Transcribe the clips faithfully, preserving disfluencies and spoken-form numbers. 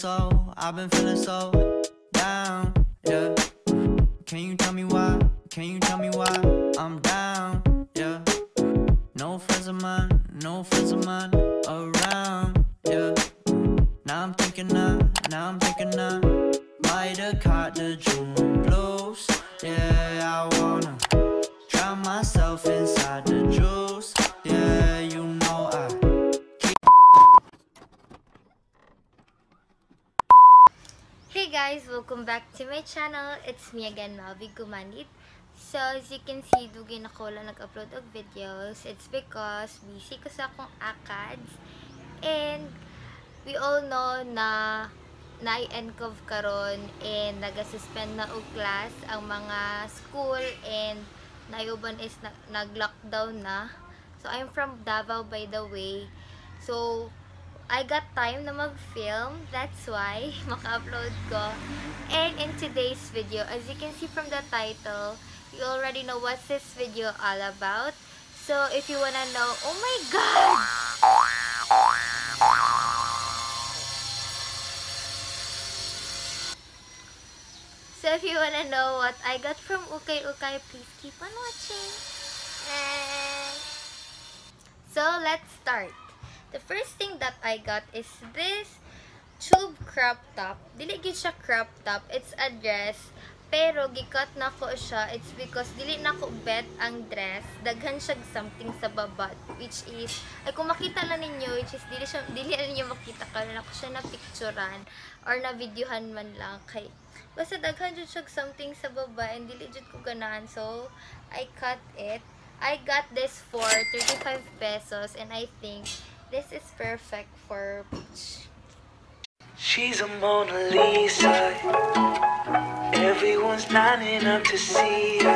so, I've been feeling so down, yeah. Can you tell me why? Can you tell me why I'm down, yeah. No friends of mine, no friends of mine around, yeah. Now I'm thinking I, now I'm thinking I might have caught the June blues, yeah. I wanna drown myself inside the juice, yeah. You know I Hey guys, welcome back to my channel. It's me again, Melvie Gumanid. So, as you can see, dugin ako lang nag-upload of videos. It's because busy ko sa akong ACADS. And we all know na na-N C O V karon and naga-suspend na og class ang mga school and nayuban is nag-lockdown na. So, I'm from Davao by the way. So, I got time na mag-film. That's why maka-upload ko. And in today's video, as you can see from the title, you already know what's this video all about. So, if you wanna know, oh my God! So, if you wanna know what I got from UKAY UKAY, please keep on watching. And so, let's start. The first thing that I got is this tube crop top. Dili gid siya crop top, it's a dress. Pero gikat na ko siya, it's because dili na ko bet ang dress. Daghan siya something sa baba, which is ay kung makita lang ninyo, which is dili siya dili ninyo makita karon ako siya na picturean or na videohan man lang kay basta daghan jud siya something sa baba and dili jud ko ganahan, so I cut it. I got this for thirty-five pesos and I think this is perfect for beach. She's a Mona Lisa. Everyone's lining up to see her.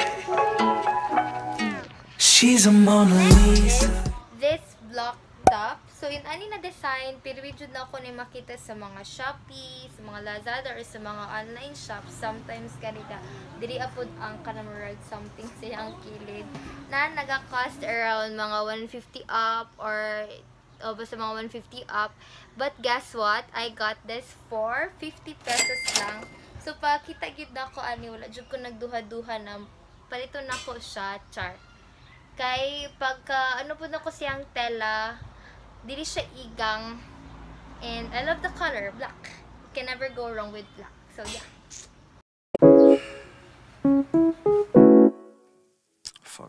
She's a Mona Lisa. This block top. So, in ani na design, pero jud na ako ni makita sa mga Shopee, sa mga Lazada, or sa mga online shops. Sometimes kanita, dili apod ang kanamurag something siyang kilid na naga-cost around mga one fifty up or o basta mga one fifty up. But guess what? I got this for fifty pesos lang. So, pakita gyud na ko ani wala jud ko nagduha-duha na palito na ko siya, char. Kay pagka ano pud nako siyang tela, dili siya igang. And I love the color, black. Can never go wrong with black. So, yeah. fuck.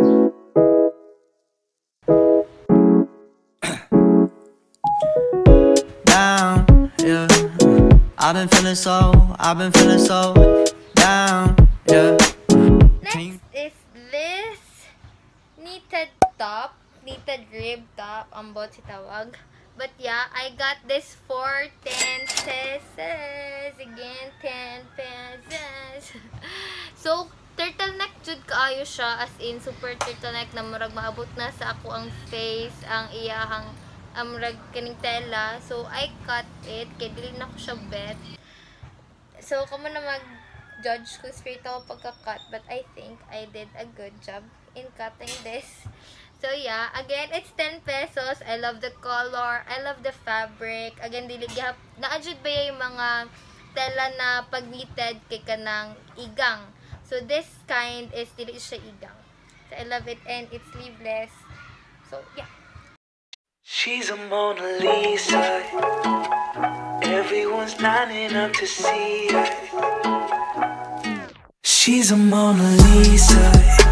Down, yeah. I've been feeling so, I've been feeling so down, yeah. Next is this knitted top, knitted rib top, ang bot si tawag. But yeah, I got this for ten pesos. Again, ten pesos. So, turtleneck jud kaayo siya, as in super turtleneck na murag maabot na sa ako ang face, ang iyahang amrag kaning tela. So, I cut it. Kaya dili na ko siya bet. So, kamo na mag-judge ko straight ako pagka-cut. But I think I did a good job in cutting this. So, yeah. Again, it's ten pesos. I love the color. I love the fabric. Again, dili gihap. Naadjud ba yung mga tela na pag-knitted kay kanang igang. So, this kind is dili siya igang. So, I love it. And it's sleeveless. So, yeah. She's a Mona Lisa. Everyone's lining up to see her. She's a Mona Lisa.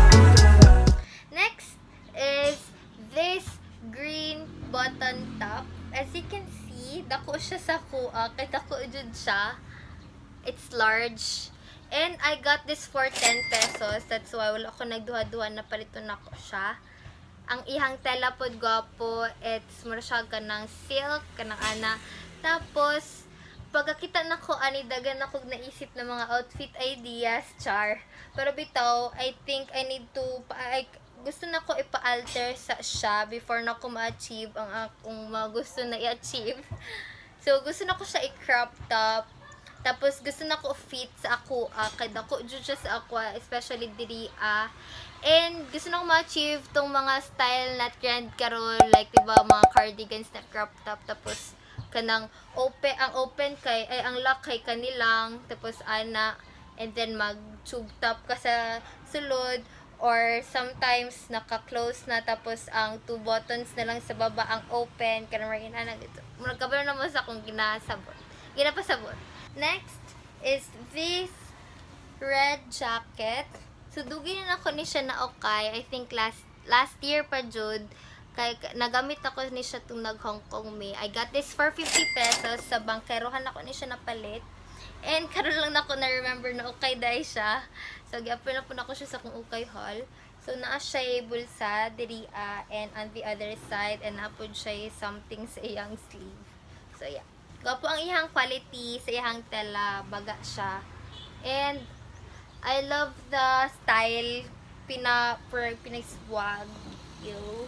Next is this green button top. As you can see, dako siya sa kuha. Kaya dako jud siya. It's large. And I got this for ten pesos. That's why wala ko nagduha-duha na palito na ko siya. Ang ihang tela pod gwapo, it's mura siya kanang silk, kanang ana. Tapos, pagkakita na ko, ani dagan ako naisip na mga outfit ideas, char. Pero bitaw, I think I need to, I, gusto na ko ipa-alter sa siya before na ko ma-achieve ang akong mga gusto na i-achieve. So, gusto na ko siya i-crop top. Tapos, gusto na ko fit sa ako, ah, kaya ako jud siya sa ako, especially diri, ah. And gusto na ko ma-achieve tong mga style na trend karon, like diba mga cardigans na crop top, tapos kanang open, ang open kay, ay ang lock kay kanilang, tapos ana, and then mag tube top ka sa sulod, or sometimes naka-close na, tapos ang two buttons na lang sa baba ang open, kanang rin ana dito. Magkabalo naman sa akong ginasabot. Ginapasabot. Next is this red jacket. So, dugin na ako ni siya na okay. I think last last year pa jud. Kay nagamit ako ni siya tung nag Hong Kong me. I got this for fifty pesos sa bangkerohan ako ni siya na palit. And karon lang nako na remember na okay dai siya. So gyapon na po nako siya sa kung UKAY haul. So naa siya bulsa diri uh, and on the other side, and napod siya something sa iyang sleeve. So yeah. Gapo ang iyang quality sa iyang tela, baga siya. And I love the style, pina per pinag-swag you.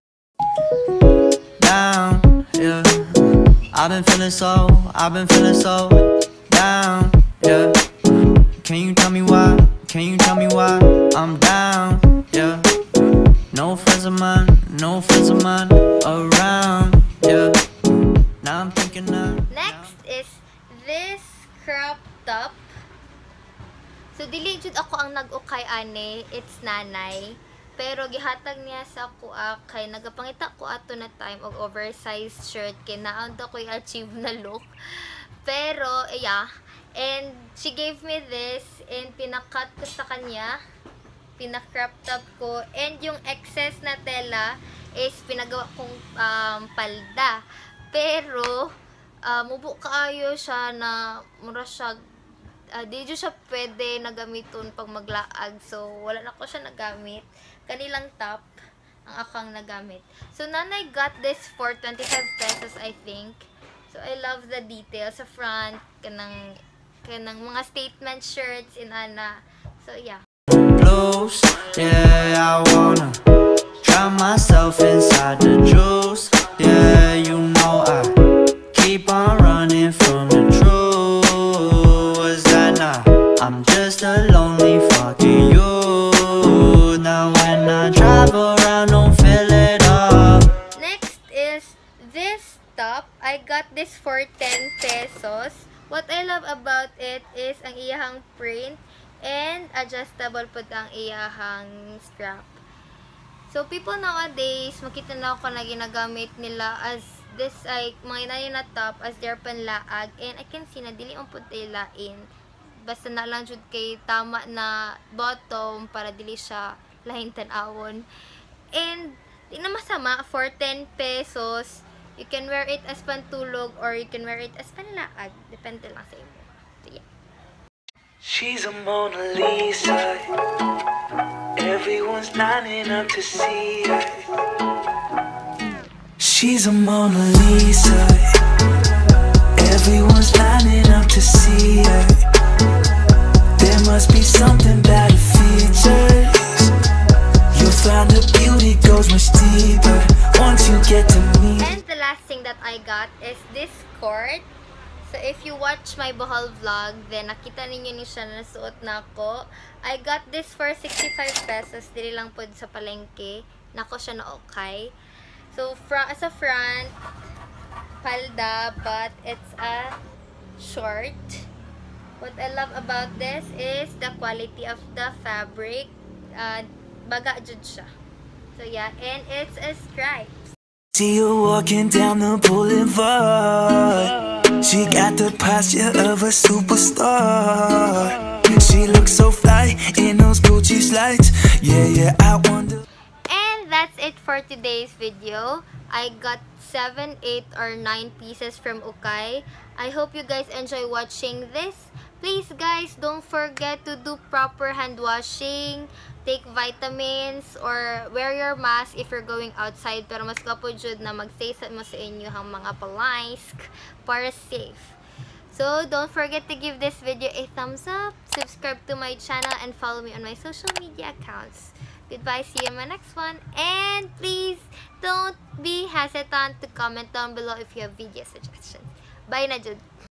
Down, yeah. I've been feeling so, I've been feeling so down, yeah. Can you tell me why? Can you tell me why I'm down, yeah. No friends of mine, no friends of mine around, yeah. Now I'm thinking now. Next is this crop top. So dili jud ako ang nag-ukay ane, it's nanay. Pero gihatag niya sa ako uh, kay nagapangita ko ato na time og oversized shirt kay naon to ko i-achieve na look. Pero yeah, and she gave me this and pinakat ko sa kanya, pina-crop top ko, and yung excess na tela is pinagawa kong um, palda. Pero uh, mubo kaayo siya na mura siya. Uh, di siya pwede nagamiton pag maglaag. So, wala na ko siya nagamit. Kanilang top ang akang nagamit. So, nanay got this for twenty-five pesos, I think. So, I love the details sa front. Kanang, kanang mga statement shirts in ana. So, yeah. Close, yeah, I wanna drown myself inside the juice. Yeah, you know I keep on running from the truth. I'm just a lonely fucking you. Now when I drive around, don't fill it up. Next is this top. I got this for ten pesos. What I love about it is ang iyahang print and adjustable po ang iyahang strap. So people nowadays, makita na ako na ginagamit nila as this ay mga inayin na top as their panlaag, and I can see na dili ang pud lain. Basta na lang jud kay tama na bottom para dili siya lahin tan-awon. And di na masama, for ten pesos you can wear it as pantulog or you can wear it as panlaag, depende lang sa imo. So, yeah. She's a Mona Lisa. Everyone's lining up to see her. She's a Mona Lisa. Everyone's lining up to see her. There must be something about her features. You'll find her beauty goes much deeper once you get to meet. And the last thing that I got is this skirt. So if you watch my Bohol vlog, then nakita ninyo ni siya na nasuot na ako. I got this for sixty-five pesos. Dili lang po sa palengke. Nako siya na okay. So fra sa front, palda, but it's a short. What I love about this is the quality of the fabric. Uh, baga jud siya. So yeah, and it's a stripe. See you walking down the boulevard. She got the posture of a superstar. She looks so fly in those Gucci slides. Yeah, yeah, I wonder. And that's it for today's video. I got seven, eight, or nine pieces from UKAY. I hope you guys enjoy watching this. Please guys, don't forget to do proper hand washing, take vitamins, or wear your mask if you're going outside. Pero mas kapo jud na mag-stay sa mo sa inyo ang mga palask para safe. So, don't forget to give this video a thumbs up, subscribe to my channel, and follow me on my social media accounts. Goodbye, see you in my next one. And please, don't be hesitant to comment down below if you have video suggestions. Bye na jud.